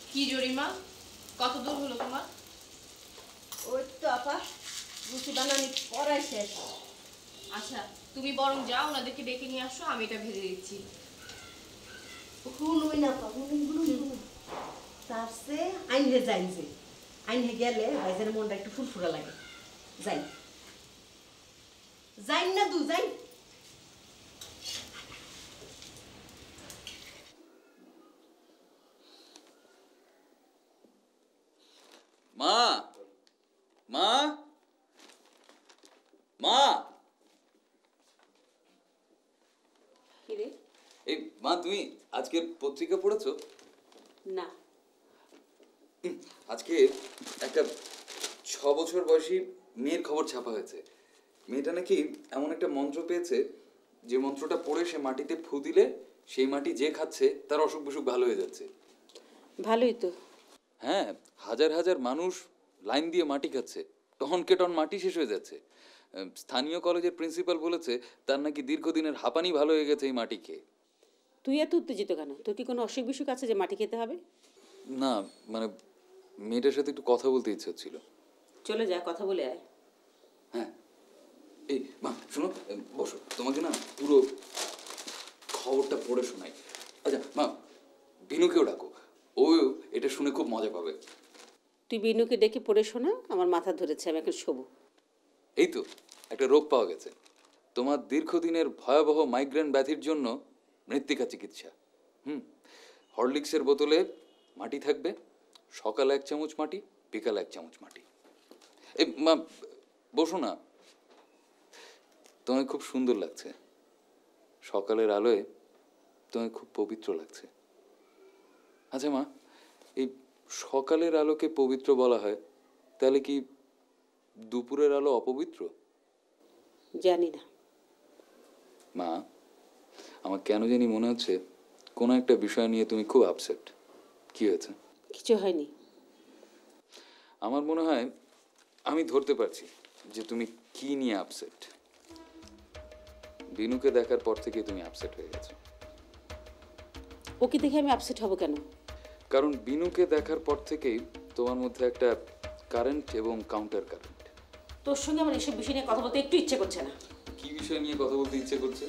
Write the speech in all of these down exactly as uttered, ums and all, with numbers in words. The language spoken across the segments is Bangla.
কি জরিমা, কত দূর হলো তোমার? ওই তো আপা রুটি বানানি পড়াই শেষ। আচ্ছা তুমি বরং যাও, ওনাদেরকে ডেকে নিয়ে আসো, আমি এটা ভেজে দিচ্ছি। হুনুই না আপা, হুনুই হুনুই হুনুই তার সে আইনে যাই, যে আইনে গেলে ভাইজের মনটা একটু ফুরফুরা লাগে। যাই যাই না দু যাই। মা মা মা কিরে? এই মা, তুমি আজকের পত্রিকা পড়েছো? না। আজকে একটা ছ বছর বয়সী মেয়ের খবর ছাপা হয়েছে। মেয়েটা নাকি এমন একটা মন্ত্র পেয়েছে, যে মন্ত্রটা পড়ে সে মাটিতে ফু দিলে সেই মাটি যে খাচ্ছে তার অসুখ বিসুখ ভালো হয়ে যাচ্ছে। ভালোই তো। হ্যাঁ, হাজার হাজার মানুষ লাইন দিয়ে মাটি খাচ্ছে, টন কে টন মাটি শেষ হয়ে যাচ্ছে। স্থানীয় কলেজের প্রিন্সিপাল বলেছে তার নাকি দীর্ঘদিনের হাঁপানি ভালো হয়ে গেছে এই মাটি খেয়ে। তুই এত উত্তেজিত কেন? তোর কি কোনো অসুখ বিসুখ আছে যে মাটি খেতে হবে? না মানে মেয়েটার সাথে একটু কথা বলতে ইচ্ছে হচ্ছিল। চলে যা, কথা বলে আয়। হ্যাঁ, এই মা শোনো, বসো, তোমাকে না পুরো খবরটা পড়ে শোনাই। আচ্ছা মা, বিনুকেও ডাকো, ও এটা শুনে খুব মজা পাবে। তুই বিনুকে ডেকে পড়ে শোনা, আমার মাথা ধরেছে, আমি এখন শোবো। এই তো একটা রোগ পাওয়া গেছে, তোমার দীর্ঘদিনের ভয়াবহ মাইগ্রেন ব্যাধির জন্য মৃত্তিকা চিকিৎসা। হুম, হরলিক্সের বোতলে মাটি থাকবে, সকালে এক চামচ মাটি, বিকালে এক চামচ মাটি। এই মা বসো না, তোমায় খুব সুন্দর লাগছে, সকালের আলোয় তোমায় খুব পবিত্র লাগছে। আচ্ছা মা, এই সকালের আলোকে পবিত্র বলা হয়, তাহলে কি দুপুরের আলো অপবিত্র? জানি না মা, আমার কেন জানি মনে হচ্ছে কোনো একটা বিষয় নিয়ে তুমি খুব আপসেট। কি হয়েছে? কিছু হয়নি। আমার মনে হয় আমি ধরতে পারছি যে তুমি কি নিয়ে আপসেট। বিনুকে দেখার পর থেকে তুমি আপসেট হয়ে গেছো। ওকে দেখে আমি আপসেট হব কেন? কারণ বিনুকে দেখার পর থেকেই তোমার মধ্যে একটা কারেন্ট এবং কাউন্টার কারেন্ট। তোর সঙ্গে আমার এসব বিষয় নিয়ে কথা বলতে একটু ইচ্ছে করছে না। কি বিষয় নিয়ে কথা বলতে ইচ্ছে করছে?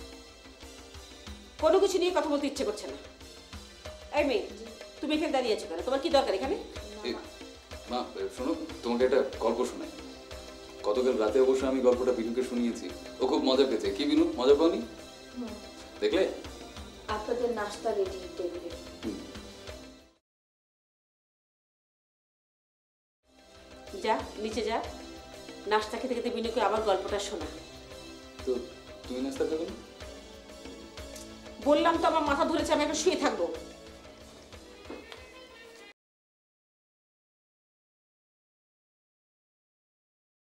কোনো কিছু নিয়ে কথা বলতে ইচ্ছে করছে না। এই মেয়ে, তুমি এখানে দাঁড়িয়ে আছো কেন? তোমার কি দরকার এখানে? মা শোনো, তোমাকে একটা গল্প শোনাই। গতকাল রাতে অবশ্য আমি গল্পটা বিনুকে শুনিয়েছি, ও খুব মজা পেয়েছে। কি বিনু, মজা পাওনি? দেখলে? আপনাদের নাস্তা রেডি টেবিলে। যা নিচে যা, নাস্তা খেতে খেতে বিনুকে আবার গল্পটা শোনা। তো তুমি নাস্তা খাবে না? বললাম তো আমার মাথা ধরেছে, আমি এখন শুয়ে থাকবো।